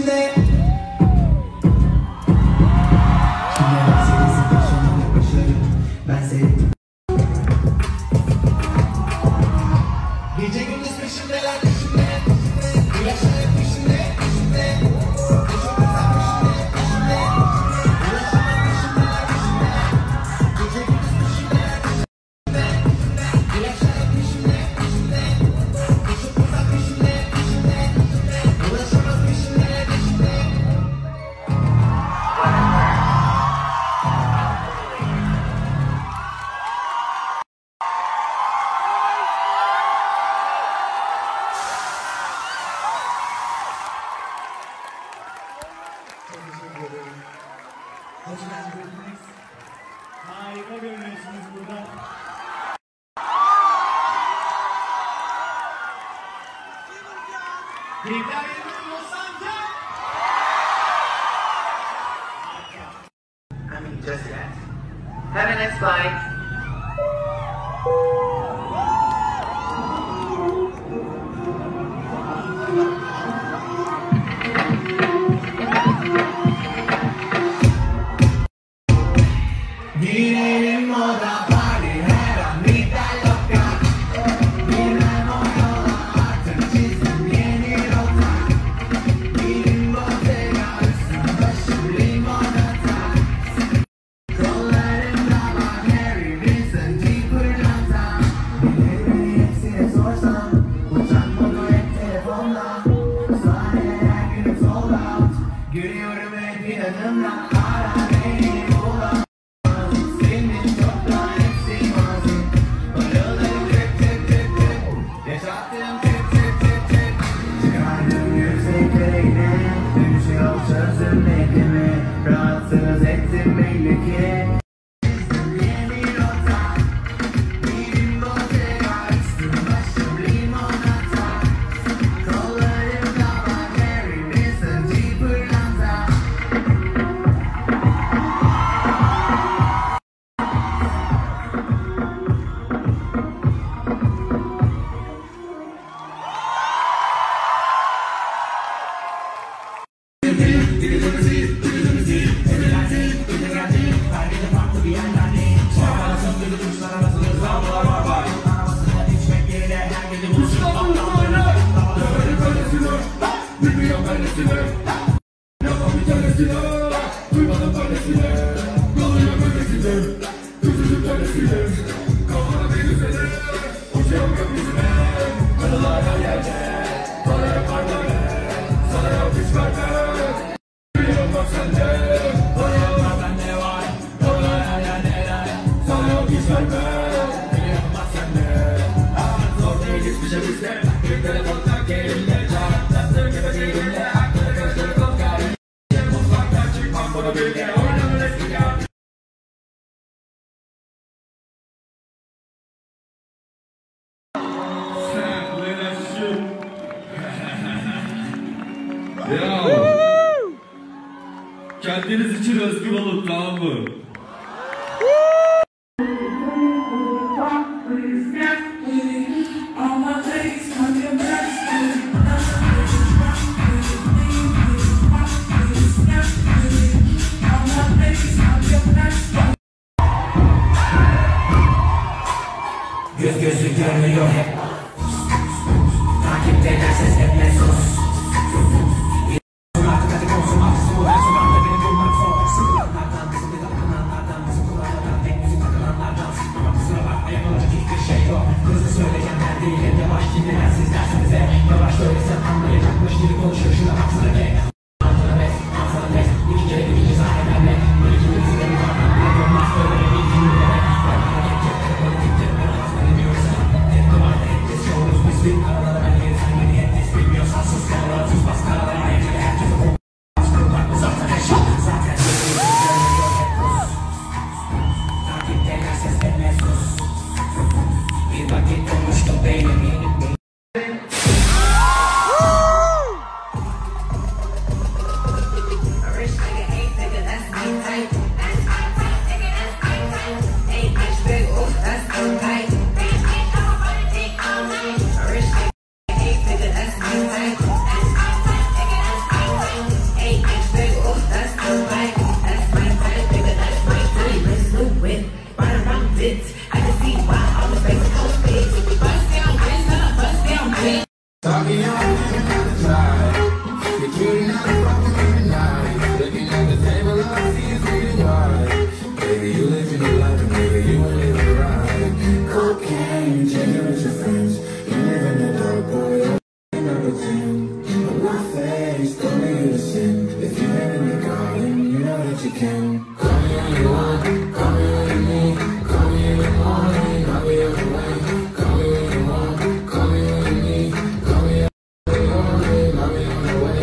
peşinde. Kimler serisi peşinde başarı. Ben sevdim. Gece gündüz peşimdeler peşinde. Yaşar peşinde peşinde. Harika görünüyorsunuz burada. I mean, just that. Have a nice flight. Girelim moda party her an vida loca. Girmem o yola artık çizdim yeni rota. Dilim Bottega üstüm başım limonata. Kollarımda var Harry Winston pırlanta. Birileri hepsine sorsam uçakmadı hep telefonla. Sahneler her günüm sold out. Görüyorum hep inadımla. Ara beni bulan. Sözüm ekimi rahatsız ettim belli ki. Yeni rota. Dilim Bottega üstüm başım limonata. Kollarımda var Harry Winston pırlanta. Kendiniz için özgür olun, tamam mı? Göz gözü görmüyor hep. Takipte ederseniz hep mesos. Artık hadi konsumak. Bu her sokakta beni bulmak zor. Sıkılanlardan sıkılanlar. Talking on the side, you're curing out the fucking night. Looking at the table, all I see is bleeding white. Baby, you living your life, and baby, you ain't living right. Cocaine, changing with your friends. You live in the dark, boy, you're number 10. On my face, don't make you to sin. If you're in the garden, you know that you can. Call me when you want, call me when you need. Call me in the morning, I'll be on the way. Call me when you want, call me when you need. Call me in the morning, I'll be on the way.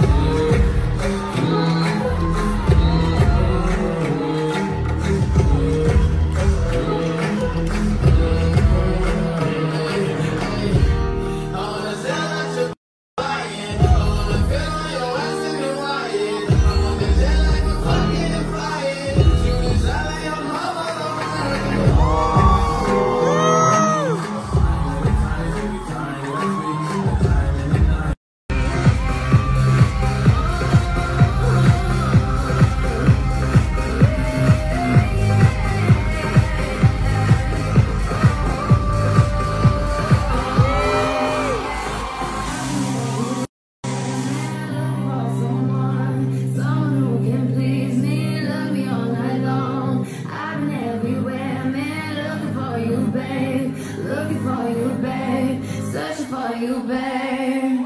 Looking for you, babe. Searching for you, babe.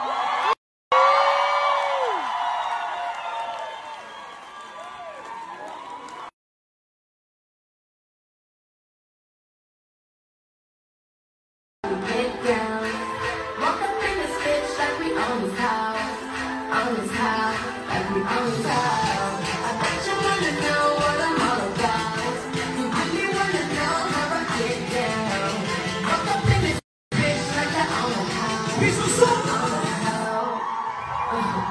Get down. Walk up in this bitch like we own this house. Own this house. Like we own this house. I bet you wanna know what I'm all about. You really wanna know how I get down. Walk up in this bitch like I own the house. Own the house.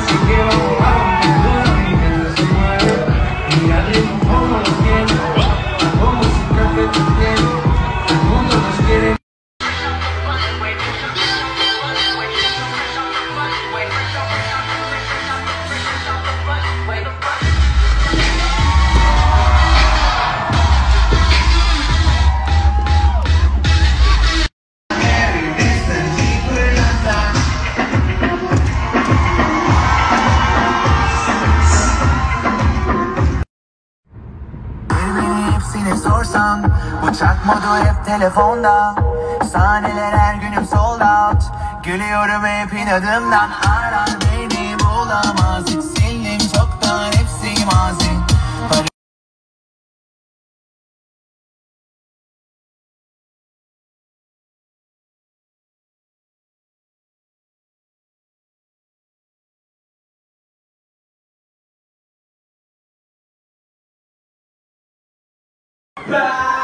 así que vamos, toda mi gente se mueve. Y al ritmo como los tiene, la música que tú tienes, el mundo nos quiere. Hepsini sorsam, uçak modu hep telefonda. Sahneler her günüm sold out. Gülüyorum hep inadımdan. Arar beni bulamaz. Hiç sildim çoktan hepsi mazi. Bye.